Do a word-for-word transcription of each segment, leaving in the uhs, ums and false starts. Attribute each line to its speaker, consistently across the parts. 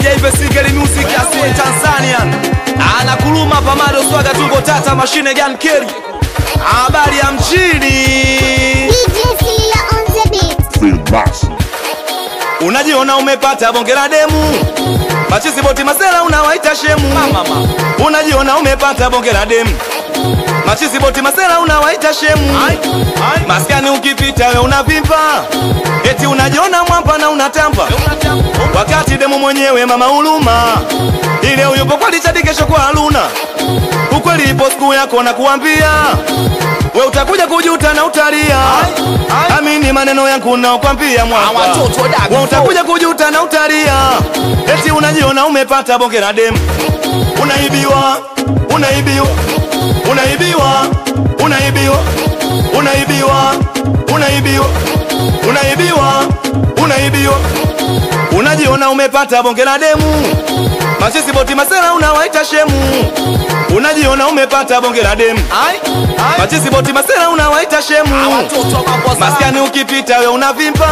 Speaker 1: D J Singeli Music ya Tanzania. Anakuluma pamado swaga tungo tata machine gun carry. Habari ya mjini.
Speaker 2: D J Sia on the beat.
Speaker 3: Feel massive.
Speaker 1: Unajiona umepata bonge la demu. Machisi boti masela unawaita shemu. Mama. Unajiona umepata bonge la demu. Machisi boti masela unawaita shemu. Ai, ai. Maskani ukipita we unavimpa. Eti unajiona mwampa na unatampa. Wakati demu mwenyewe mama huluma. Ile uyupo kwa lichadi kesho kwa haluna. Ukweli ipo siku yako na kuambia. We utakuja kujuta na utalia. Amini maneno yangu na kuambia mwamba. We utakuja kujuta na utalia. Eti unajiona umepata bonge la demu. Unaibiwa, unaibiwa, unaibiwa, unaibiwa, unaibiwa, unaibiwa, unaibiwa, unaibiwa. Unajiona umepata bonge la demu. Machisi boti masela unawaita shemu. Unajiona umepata bonge la demu. Machisi boti masela unawaita shemu. Maskani ukipita we unavimpa.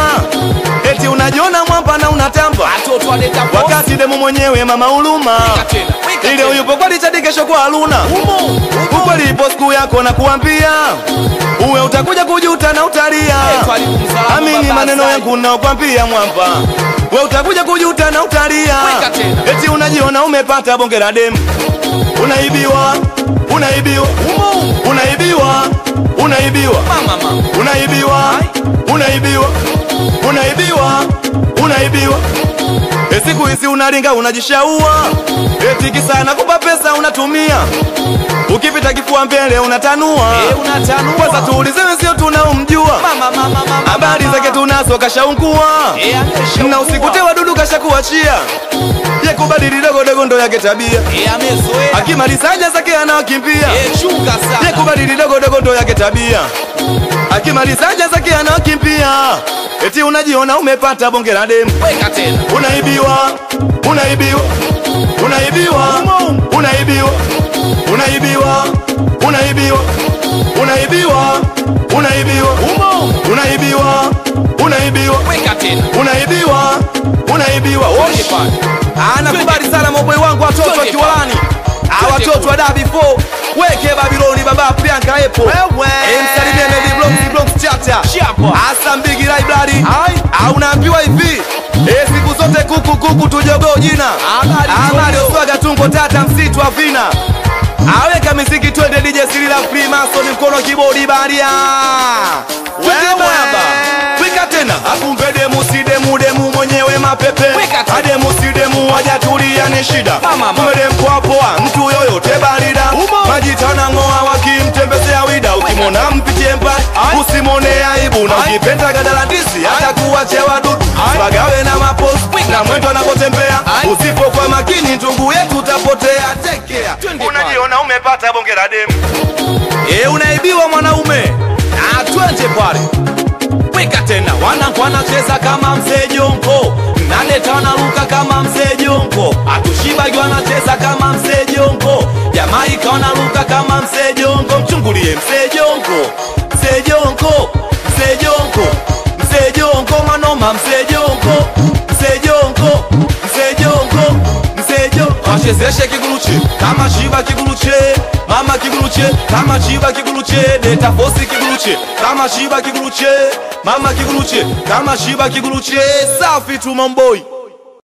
Speaker 1: Eti unajiona mwampa na unatampa. Wakati demu mwenyewe mama huluma. Ile uyupo kwa lichadi kesho kwa haluna. Ukweli ipo siku yako na kuambia. Uwe utakuja kujuta na utalia. Amini maneno yangu na kuambia mwampa. We utakuja kujuta na utalia. Eti unajiona umepata bonge la demu. Unaibiwa, unaibiwa, unaibiwa, unaibiwa, unaibiwa, unaibiwa, unaibiwa, unaibiwa. Siku hizi unaringa unajishaua. Eti kisa nakupa pesa unatumia. Ukipita kifua mbele unatanua. Eh unatanua. Kwanza tuulize sio tunaomjua. Habari zake tunazo kashaungua. Na usikute wadudu kashakuachia. Ye kubadili dogo dogo ndo yake tabia. Eh amezoea. Akimaliza haja zake anawakimbia. Eh chunga sana. Ye kubadili dogo dogo ndo yake tabia. Akimaliza haja zake anawakimbia. Eti unajiona umepata bonge la demu. Weka tena. Unaibiwa, unaibiwa, unaibiwa, unaibiwa, unaibiwa, unaibiwa, unaibiwa, unaibiwa, unaibiwa, unaibiwa, weka tena. Unaibiwa, unaibiwa. Anakubali sana moboi wangu watoto wa Kiwalani. Hawa watoto wa Dabi four. Weke Babiloni baba Priyanka epo. Msalimie Medi Blocks Blocks Chacha. Asa mbigi library. Au unaambiwa hivi. Eh siku zote kuku kuku tujogo jina. Amali uswaga tungo tata msitu wa vina. Aweka miziki twende D J Sirila Freemason mkono kibodi baria. Wewe baba. Weka tena. Akumbe demu si demu demu mwenyewe mapepe. Ademu si demu hajatulia ni shida. Kumede mpoa poa mtu yoyote barida. Majitana ngoa wakimtembezea wida. Ukimona mpitie mpa usimone aibu. Na ukipenda gadala ndisi hata kuwache wadudu. Bagawe na mapost na mwendo anapotembea. Usipo kwa makini ndugu yetu utapotea. Tekea. Unajiona umepata bonge la demu. Eh unaibiwa mwanaume. Na twende pale. Weka tena. Wanangu wanacheza kama mzee Jongo. Nane tana luka kama mzee Jongo. Atushibagi wanacheza kama mzee Jongo. Jamaika wanaruka kama mzee Jongo. Mchungulie mzee Jongo. Mzee Jongo. Mzee Jongo. Mzee Jongo manoma mzee Jongo. Mzee Jongo. Mzee Jongo. Mzee Jongo. Wachezeshe kiguruche kama shiba kiguruche. Mama kiguruche kama shiba kiguruche. Deta fosi kiguruche kama shiba kiguruche. Mama kiguruche kama shiba kiguruche. Safi tu mamboy.